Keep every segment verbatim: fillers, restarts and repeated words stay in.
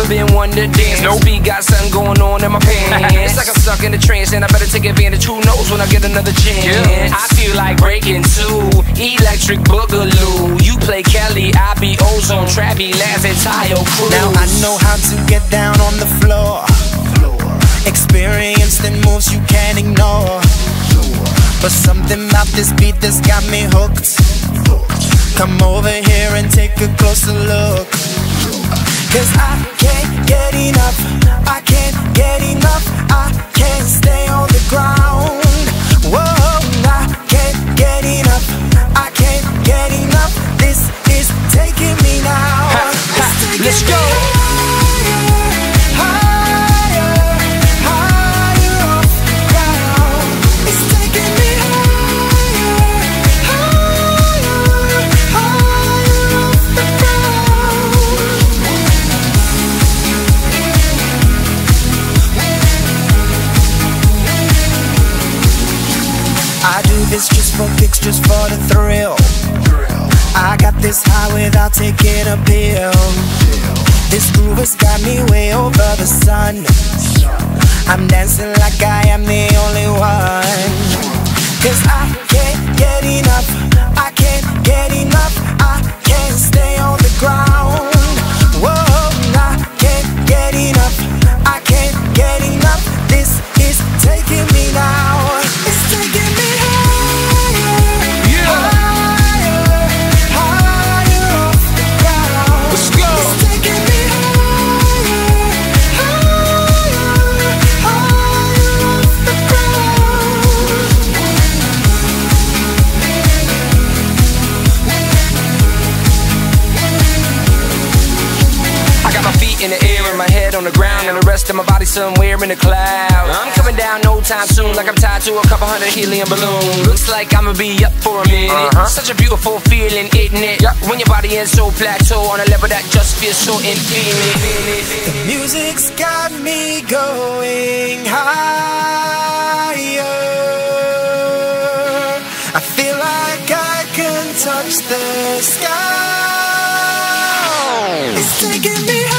been one to dance. No beat, got something going on in my pants. It's like I'm stuck in a trance, and I better take advantage. Who knows when I get another chance? Yeah. I feel like breaking two, electric boogaloo. You play Kelly, I be Ozone, Trappy, Laz, and Tayo Cruz. Now I know how to get down on the floor. Experience the moves you can't ignore. But something about this beat that's got me hooked. Come over here and take a closer look. Cause I can't get enough, I can't get enough, I can't stay on the ground. Whoa, I can't get enough, I can't get enough. This is taking me now. Ha, ha, let's go. I do this just for kicks, just for the thrill. I got this high without taking a pill. This groove has got me way over the sun. I'm dancing like I am the only one. Cause I can't get enough, I can't get enough, I can't stay on the ground. Whoa, I can't get enough, I can't get enough. This is taking me now. It's taking me in the air and my head on the ground, and the rest of my body somewhere in the cloud. I'm coming down no time soon, like I'm tied to a couple hundred helium balloons. Looks like I'ma be up for a minute. uh-huh. Such a beautiful feeling, isn't it? Yep. When your body is so plateau on a level that just feels so infinite. The music's got me going higher. I feel like I can touch the sky. It's taking me higher.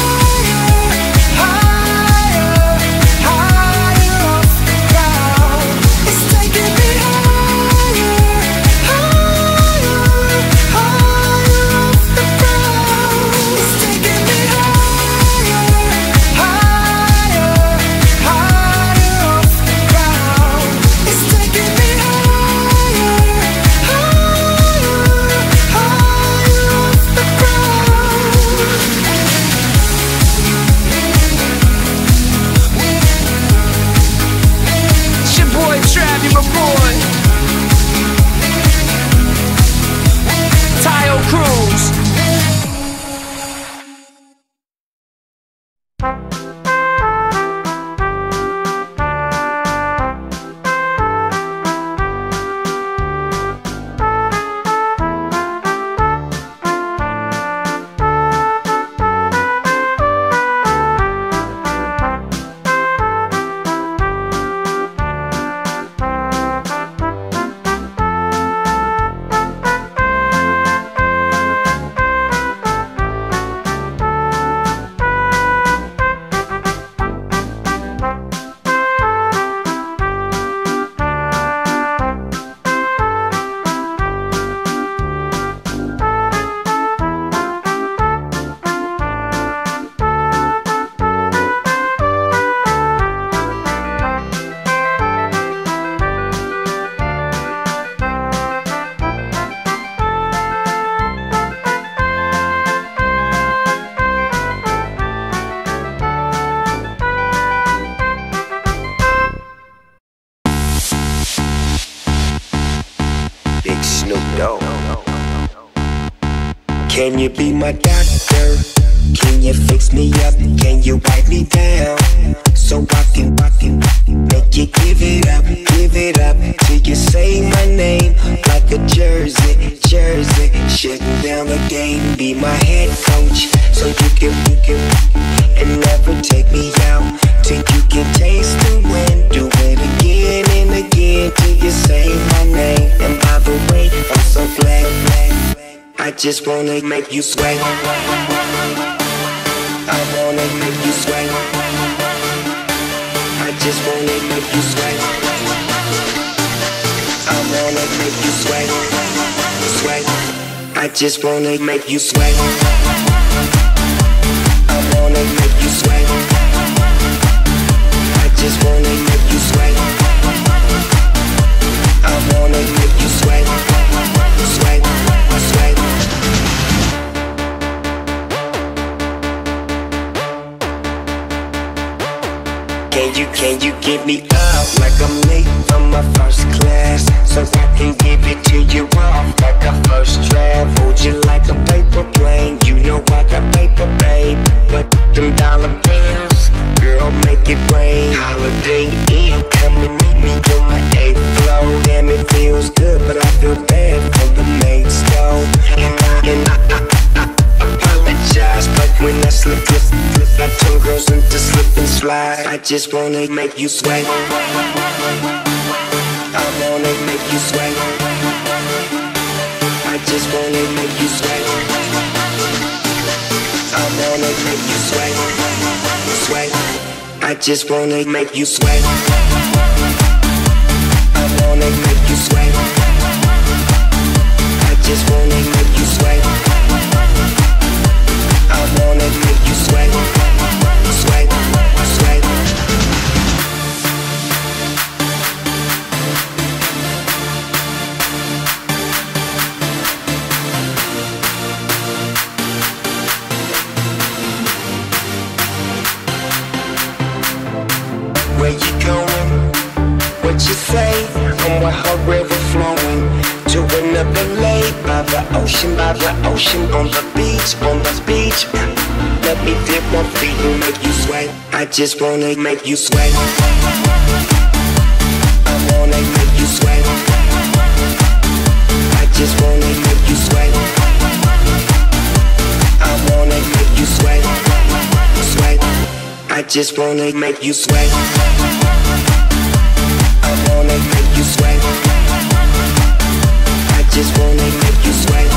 Can you be my doctor? Can you fix me up? Can you wipe me down? So I can, I can make you give it up, give it up till you say my name like a jersey, jersey. Shutting down the game, be my head coach, so you can, you can, and never take me out till you can taste the wind. Do it again and again till you say my name. And by the way, I'm so glad, glad. I just wanna make you sweat. I I wanna make you sweat. I just wanna make you sweat. I wanna make you sweat. Sweat. I just wanna make you sweat. I wanna make you sweat. I just wanna make you sweat. I wanna make you sweat. Sweat, sweat. Can you, can you give me up like I'm late from my first class, so I can give it to you off like a first draft? Hold you like a paper plane, you know I got paper, babe. But them dollar bills, girl, make it rain. Holiday Inn, come and meet me on my eighth floor. Damn, it feels good, but I feel bad for the mates, though. And I, and I, I, I, I apologize, but when I slip, slip, slip, I turn girls into slip and slide. I just wanna make you sweat. I wanna make you sweat. I just wanna make you sweat. I wanna make you sweat. Sweat. I just wanna make you sweat. I wanna make you sweat. I just wanna make you sweat. I wanna make you sweat. Sweat, sweat. Where you going? What you say? I'm with her river flowing to another lake by the ocean, by the ocean, on the beach, on the beach. Let me dip my feet and make you sweat. I just wanna make you sweat. I wanna make you sweat. I just wanna make you sweat. I wanna make you sweat. Sweat. I just wanna make you sweat. I wanna make you sweat. I just wanna make you sweat.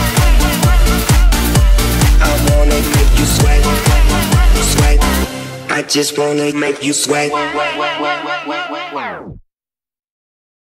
I wanna make you sweat. Sweat. I just wanna make you sweat.